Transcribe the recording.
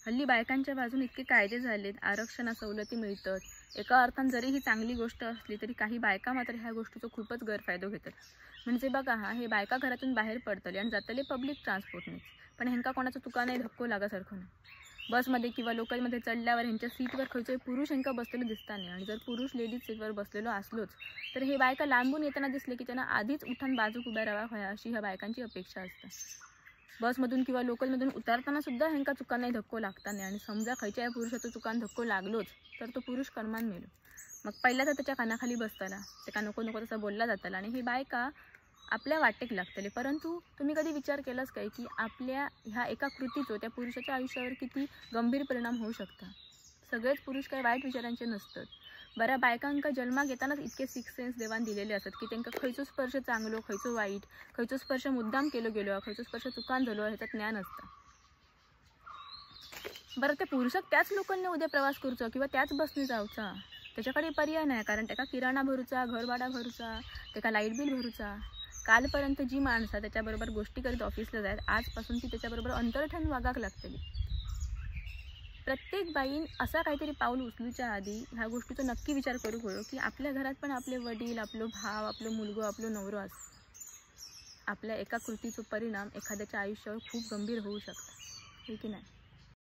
हल्ली बायकांच्या बाजूने इतके कायदे झालेत, आरक्षण सवलती मिळतात. एका अर्थाने जरी ही चांगली गोष्ट असली तरी काही बायका मात्र ह्या गोष्टीचा खूपच गैरफायदा घेतात. म्हणजे बघा हे बायका घरातून बाहेर पडतले आणि जातले पब्लिक ट्रान्सपोर्टने, पण ह्यांका कोणाचं तुका नाही धक्को लागासारखं नाही. बसमध्ये किंवा लोकलमध्ये चढल्यावर ह्यांच्या सीटवर खंयचोय पुरुष ह्यांका बसलेलो दिसता नाही. आणि जर पुरुष लेडीज सीटवर बसलेलो असलोच तर हे बायका लांबून येताना दिसले की त्यांना आधीच उठान बाजूक उभ्या राहावा अशी ह्या बायकांची अपेक्षा असते. बसमधून किंवा लोकलमधून उतरताना सुद्धा ह्यांका चुका नाही धक्को लागता नाही. आणि समजा खंयच्या पुरुषाचा चुकान धक्को लागलोच तर तो पुरुष कर्मान मेलो. मग पहिला तर त्याच्या कानाखाली बसताला, त्याला नको नको तसं बोलला जाताला आणि हे बायका आपल्या वाटेक लागतले. परंतु तुम्ही कधी विचार केलाच काय की आपल्या ह्या एका कृतीचो त्या पुरुषाच्या आयुष्यावर किती गंभीर परिणाम होऊ शकता. सगळेच पुरुष काही वाईट विचारांचे नसतात. बऱ्या बायकांका जन्माक येतानाच इतके सिक्स सेन्स देवान दिलेले असतात की त्यांना खंयचो स्पर्श चांगलो, खंयचो वाईट, खंयचो स्पर्श मुद्दाम केलो गेलो, खंयचो स्पर्श चुकान झालो ह्याचं ज्ञान असतं. बरं त्या पुरुषाक त्याच लोकांनी उद्या प्रवास करूचा किंवा त्याच बसने जाऊचा त्याच्याकडे पर्याय नाही. कारण त्याला किराणा भरूचा, घरभाडा भरूचा, त्याला लाईट बिल भरूचा. कालपर्यंत जी माणसं त्याच्याबरोबर गोष्टी करीत ऑफिसला जायत आजपासून ती त्याच्याबरोबर अंतर ठेवून वागाक लागतली. प्रत्येक बाईन असा काहीतरी पाऊल उचलूच्या आधी ह्या गोष्टीचा नक्की विचार करू हवं की आपल्या घरात पण आपले वडील, आपलो भाव, आपलो मुलगो, आपलो नवरो असतो. आपल्या एका कृतीचा परिणाम एखाद्याच्या आयुष्यावर खूप गंभीर होऊ शकतो, हे की नाही.